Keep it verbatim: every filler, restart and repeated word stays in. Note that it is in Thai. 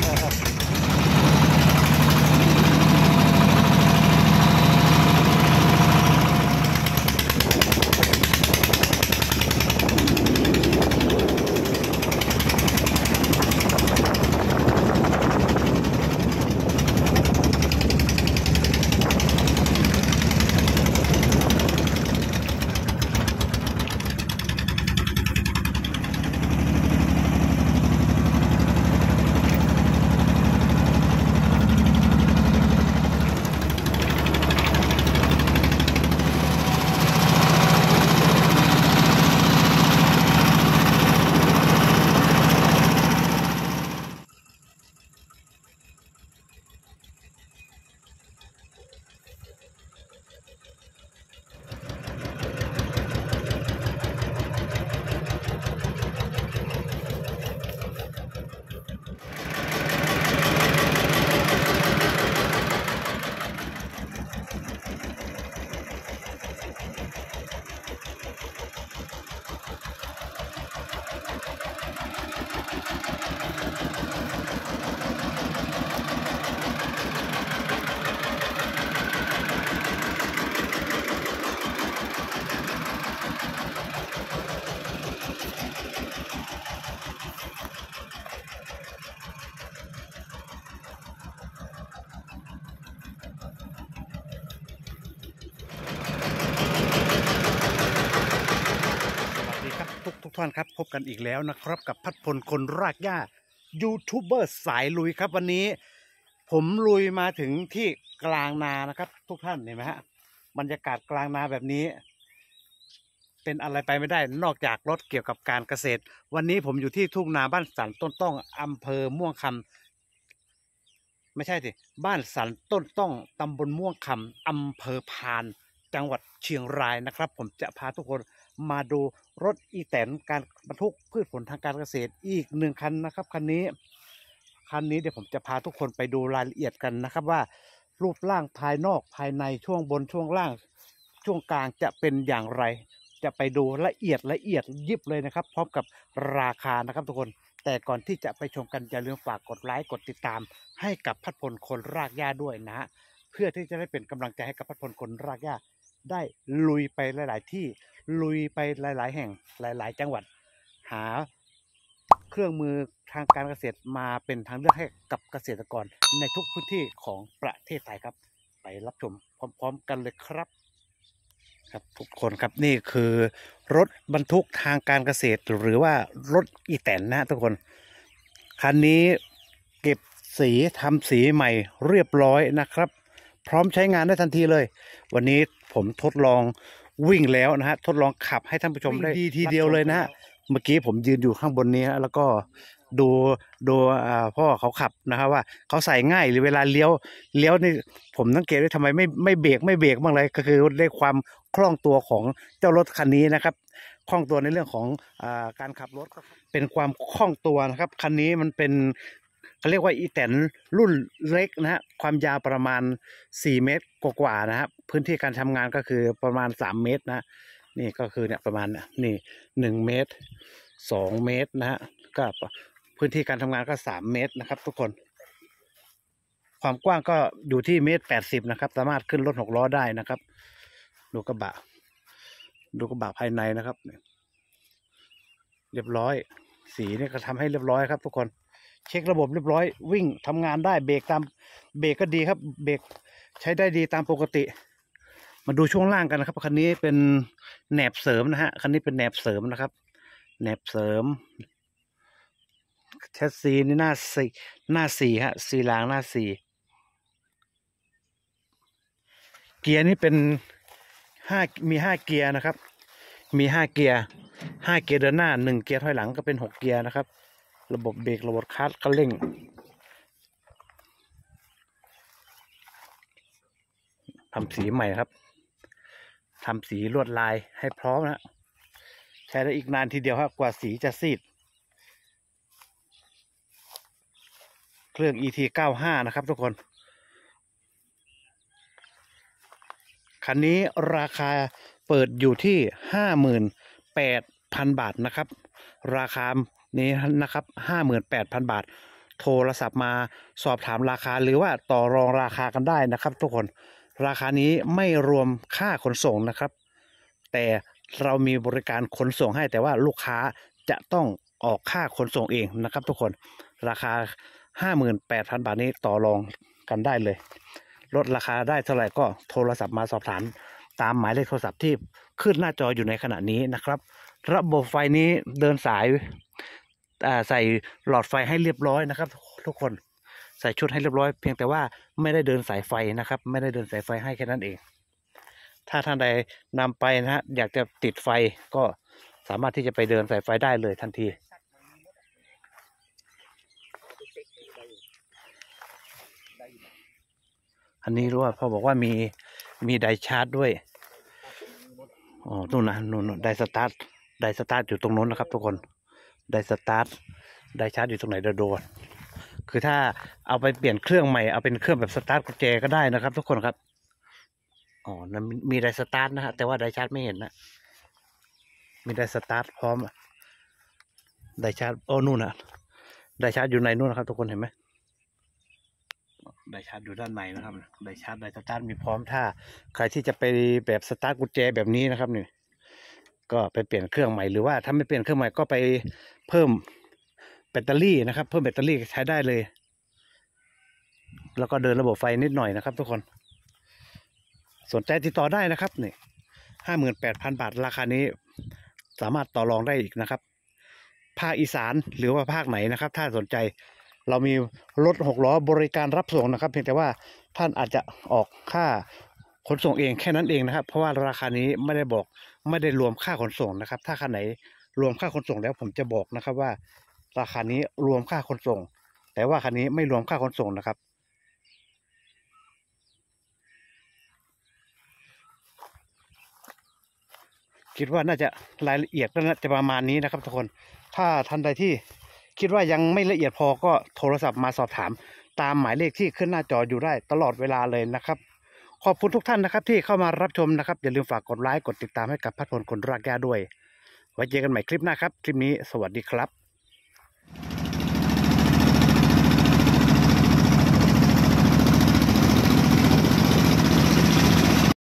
ทุกท่านครับพบกันอีกแล้วนะครับกับพัดพลคนรากหญ้ายูทูบเบอร์สายลุยครับวันนี้ผมลุยมาถึงที่กลางนานะครับทุกท่านเห็นไหมฮะบรรยากาศกลางนาแบบนี้เป็นอะไรไปไม่ได้นอกจากรถเกี่ยวกับการเกษตรวันนี้ผมอยู่ที่ทุ่งนาบ้านสันต้นต้องอำเภอม่วงคำไม่ใช่สิบ้านสันต้นต้องตำบลม่วงคำอำเภอพานจังหวัดเชียงรายนะครับผมจะพาทุกคนมาดูรถอีแตนการบรรทุกพืชผลทางการเกษตรอีกหนึ่งคันนะครับคันนี้คันนี้เดี๋ยวผมจะพาทุกคนไปดูรายละเอียดกันนะครับว่ารูปร่างภายนอกภายในช่วงบนช่วงล่างช่วงกลางจะเป็นอย่างไรจะไปดูละเอียดละเอียดยิบเลยนะครับพร้อมกับราคานะครับทุกคนแต่ก่อนที่จะไปชมกันอย่าลืมฝากกดไลค์กดติดตามให้กับพัดพลคนรากหญ้าด้วยนะฮะเพื่อที่จะได้เป็นกำลังใจให้กับพัดพลคนรากหญ้าได้ลุยไปหลายๆที่ลุยไปหลายๆแห่งหลายๆจังหวัดหาเครื่องมือทางการเกษตรมาเป็นทางเลือกให้กับเกษตรกรในทุกพื้นที่ของประเทศไทยครับไปรับชมพร้อมๆกันเลยครับครับทุกคนครับนี่คือรถบรรทุกทางการเกษตรหรือว่ารถอีแตนนะทุกคนคันนี้เก็บสีทำสีใหม่เรียบร้อยนะครับพร้อมใช้งานได้ทันทีเลยวันนี้ผมทดลองวิ่งแล้วนะฮะทดลองขับให้ท่านผู้ชมได้ดีทีเดียวเลยนะฮะเมื่อกี้ผมยืนอยู่ข้างบนนี้แล้วก็ดูดูอ่าพ่อเขาขับนะครับว่าเขาใส่ง่ายหรือเวลาเลี้ยวเลี้ยวนี่ผมสังเกตว่าทำไมไม่ไม่เบรกไม่เบรกบ้างเลยก็คือได้ความคล่องตัวของเจ้ารถคันนี้นะครับคล่องตัวในเรื่องของอ่าการขับรถเป็นความคล่องตัวนะครับคันนี้มันเป็นเขาเรียกว่าอีแตนรุ่นเล็กนะฮะความยาวประมาณสี่เมตรกว่าๆนะครับพื้นที่การทำงานก็คือประมาณสามเมตรนะนี่ก็คือเนี่ยประมาณนี่หนึ่งเมตรสองเมตรนะฮะก็พื้นที่การทำงานก็สามเมตรนะครับทุกคนความกว้างก็อยู่ที่เมตรแปดสิบนะครับสามารถขึ้นรถหกล้อได้นะครับดูกระบะดูกระบะภายในนะครับเรียบร้อยสีนี่ก็ทำให้เรียบร้อยครับทุกคนเช็คระบบเรียบร้อยวิ่งทำงานได้เบรกตามเบรกก็ดีครับเบรกใช้ได้ดีตามปกติมาดูช่วงล่างกันนะครับคันนี้เป็นแหนบเสริมนะฮะคันนี้เป็นแหนบเสริมนะครับแหนบเสริมแชสซีนี่หน้าสี่หน้าสี่ฮะสี่รางหน้าสี่เกียร์นี่เป็นห้ามีห้าเกียร์นะครับมีห้าเกียร์ห้าเกียร์เดินหน้าหนึ่งเกียร์ถอยหลังก็เป็นหกเกียร์นะครับระบบเบรกระบบคลัตช์คันเร่งทำสีใหม่ครับทำสีลวดลายให้พร้อมนะใช้ได้อีกนานทีเดียวครับกว่าสีจะซีดเครื่อง อี ที เก้าสิบห้า นะครับทุกคนคันนี้ราคาเปิดอยู่ที่ ห้าหมื่นแปดพัน บาทนะครับราคานี้นะครับ ห้าหมื่นแปดพัน บาทโทรศัพท์มาสอบถามราคาหรือว่าต่อรองราคากันได้นะครับ ทุกคนราคานี้ไม่รวมค่าขนส่งนะครับแต่เรามีบริการขนส่งให้แต่ว่าลูกค้าจะต้องออกค่าขนส่งเองนะครับ ทุกคนราคา ห้าหมื่นแปดพัน บาทนี้ต่อรองกันได้เลยลดราคาได้เท่าไหร่ก็โทรศัพท์มาสอบถามตามหมายเลขโทรศัพท์ที่ขึ้นหน้าจออยู่ในขณะนี้นะครับระบบไฟนี้เดินสายใส่หลอดไฟให้เรียบร้อยนะครับทุกคนใส่ชุดให้เรียบร้อยเพียงแต่ว่าไม่ได้เดินสายไฟนะครับไม่ได้เดินสายไฟให้แค่นั้นเองถ้าท่านใดนำไปนะฮะอยากจะติดไฟก็สามารถที่จะไปเดินสายไฟได้เลยทันทีอันนี้รู้ว่าพ่อบอกว่ามีมีไดชาร์จด้วยอ๋อนู่นนะนู่นไดสตาร์ทไดสตาร์ทอยู่ตรงนู้นนะครับทุกคนไดสตาร์ทไดชาร์จอยู่ตรงไหนเดี๋ยวดูคือถ้าเอาไปเปลี่ยนเครื่องใหม่เอาเป็นเครื่องแบบสตาร์ทกุญแจก็ได้นะครับทุกคนครับอ๋อนั้นมีไดสตาร์ทนะฮะแต่ว่าไดชาร์จไม่เห็นนะมีไดสตาร์ทพร้อมไดชาร์จโอ้นู่นนะไดชาร์จอยู่ในนู่นนะครับทุกคนเห็นไหมไดชาร์จอยู่ด้านในนะครับไดชาร์จไดสตาร์ทมีพร้อมถ้าใครที่จะไปแบบสตาร์ทกุญแจแบบนี้นะครับนี่ก็ไปเปลี่ยนเครื่องใหม่หรือว่าถ้าไม่เปลี่ยนเครื่องใหม่ก็ไปเพิ่มแบตเตอรี่นะครับเพิ่มแบตเตอรี่ใช้ได้เลยแล้วก็เดินระบบไฟนิดหน่อยนะครับทุกคนสนใจติดต่อได้นะครับนี่ห้าหมื่นแปดพันบาทราคานี้สามารถต่อรองได้อีกนะครับภาคอีสานหรือว่าภาคไหนนะครับถ้าสนใจเรามีรถหกล้อบริการรับส่งนะครับเพียงแต่ว่าท่านอาจจะออกค่าขนส่งเองแค่นั้นเองนะครับเพราะว่าราคานี้ไม่ได้บอกไม่ได้รวมค่าขนส่งนะครับถ้าคันไหนรวมค่าขนส่งแล้วผมจะบอกนะครับว่าราคานี้รวมค่าขนส่งแต่ว่าคันนี้ไม่รวมค่าขนส่งนะครับคิดว่าน่าจะรายละเอียดน่าจะประมาณนี้นะครับทุกคนถ้าท่านใดที่คิดว่ายังไม่ละเอียดพอก็โทรศัพท์มาสอบถามตามหมายเลขที่ขึ้นหน้าจออยู่ได้ตลอดเวลาเลยนะครับขอบคุณทุกท่านนะครับที่เข้ามารับชมนะครับอย่าลืมฝากกดไลค์กดติดตามให้กับพัดพลคนรากหญ้าด้วยไว้เจอกันใหม่คลิปหน้าครับคลิปนี้สวัสดีครับ